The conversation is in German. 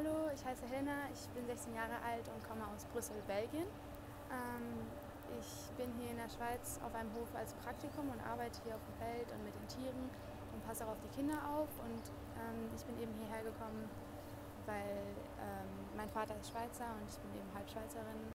Hallo, ich heiße Helena, ich bin 16 Jahre alt und komme aus Brüssel, Belgien. Ich bin hier in der Schweiz auf einem Hof als Praktikum und arbeite hier auf dem Feld und mit den Tieren und passe auch auf die Kinder auf. Und ich bin eben hierher gekommen, weil mein Vater ist Schweizer und ich bin eben Halbschweizerin